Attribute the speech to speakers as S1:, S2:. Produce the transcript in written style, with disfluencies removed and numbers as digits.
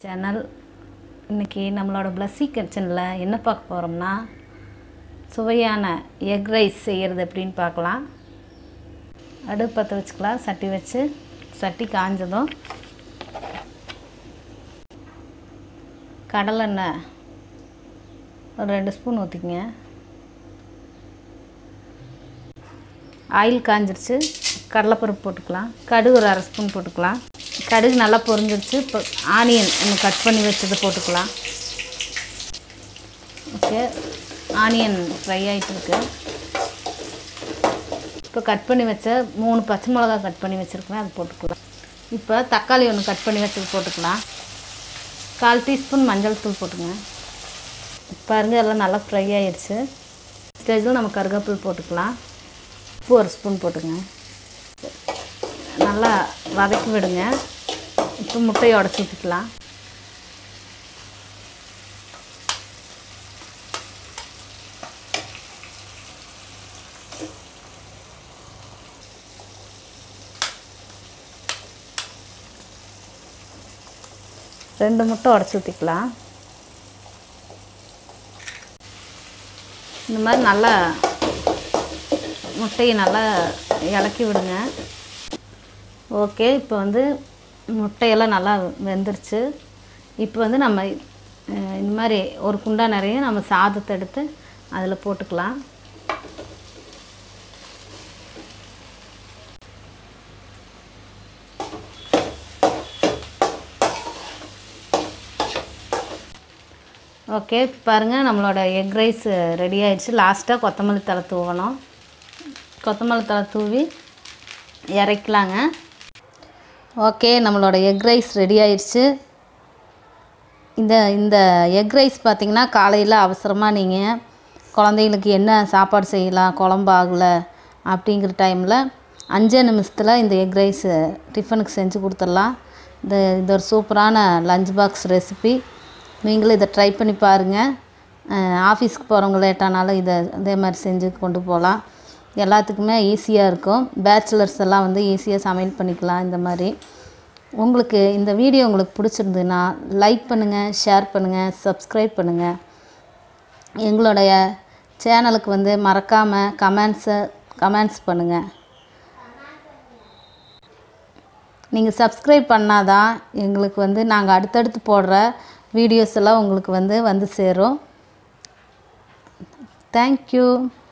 S1: Channel. இன்றைக்கி நம்மளோட பிளஸ்ஸி கிச்சனில் என்ன பார்க்க போகிறோம்னா சுவையான எக் ரைஸ் செய்கிறது எப்படின்னு பார்க்கலாம். அடுப்பு பற்ற வச்சுக்கலாம். சட்டி வச்சு சட்டி காஞ்சதும் கடலெண்ணெய் ஒரு 2 ஸ்பூன் ஊற்றிக்கங்க. ஆயில் காஞ்சிருச்சு. கடலைப்பருப்பு போட்டுக்கலாம். கடுகு ஒரு 1/2 ஸ்பூன் போட்டுக்கலாம். கடுகு நல்லா பொரிஞ்சிருச்சு. இப்போ ஆனியன் ஒன்று கட் பண்ணி வச்சது போட்டுக்கலாம். ஓகே, ஆனியன் ஃப்ரை ஆகிட்டு இருக்கு. இப்போ கட் பண்ணி வச்ச 3 பச்சை மிளகா கட் பண்ணி வச்சுருக்கேன், அது போட்டுக்கலாம். இப்போ தக்காளி ஒன்று கட் பண்ணி வச்சது போட்டுக்கலாம். 1/4 டீஸ்பூன் மஞ்சள் தூள் போட்டுங்க. பாருங்கள், எல்லாம் நல்லா ஃப்ரை ஆகிடுச்சு. ஸ்டேஜில் நம்ம கருவேப்பிலை போட்டுக்கலாம். உப்பு 1 ஸ்பூன் போட்டுங்க. நல்லா வதக்கி விடுங்க. இப்போ முட்டையை உடச்சி ஊற்றிக்கலாம். ரெண்டு முட்டை உடச்சி ஊற்றிக்கலாம். இந்த மாதிரி நல்லா முட்டையை நல்லா இலக்கி விடுங்க. ஓகே, இப்போ வந்து முட்டையெல்லாம் நல்லா வெந்துருச்சு. இப்போ வந்து நம்ம இந்த மாதிரி ஒரு குண்டா நிறைய நம்ம சாதத்தை எடுத்து அதில் போட்டுக்கலாம். ஓகே, பாருங்கள், நம்மளோட எக் ரைஸ் ரெடி ஆகிடுச்சு. லாஸ்ட்டாக கொத்தமல்லி தழை தூவணும். கொத்தமல்லி தழை தூவி இறக்கலாங்க. ஓகே, நம்மளோட எக் ரைஸ் ரெடி ஆயிடுச்சு. இந்த எக் ரைஸ் பார்த்திங்கன்னா காலையில் அவசரமாக நீங்கள் குழந்தைங்களுக்கு என்ன சாப்பாடு செய்யலாம், குழம்பு ஆகலை அப்படிங்கிற டைமில் 5 நிமிஷத்தில் இந்த எக் ரைஸ் டிஃபனுக்கு செஞ்சு கொடுத்துடலாம். இது ஒரு சூப்பரான லஞ்ச் பாக்ஸ் ரெசிபி. நீங்களும் இதை ட்ரை பண்ணி பாருங்கள். ஆஃபீஸ்க்கு போகிறவங்க லேட்டானாலும் இதே மாதிரி செஞ்சு கொண்டு போகலாம். எல்லாத்துக்குமே ஈஸியாக இருக்கும். பேச்சுலர்ஸ் எல்லாம் வந்து ஈஸியாக சமையல் பண்ணிக்கலாம். இந்த மாதிரி உங்களுக்கு இந்த வீடியோ உங்களுக்கு பிடிச்சிருந்துன்னா லைக் பண்ணுங்கள், ஷேர் பண்ணுங்கள், சப்ஸ்கிரைப் பண்ணுங்கள். எங்களுடைய சேனலுக்கு வந்து மறக்காமல் கமெண்ட்ஸ் பண்ணுங்கள். நீங்கள் சப்ஸ்கிரைப் பண்ணால் தான் எங்களுக்கு வந்து நாங்கள் அடுத்தடுத்து போடுற வீடியோஸ் எல்லாம் உங்களுக்கு வந்து சேரும். தேங்க்யூ.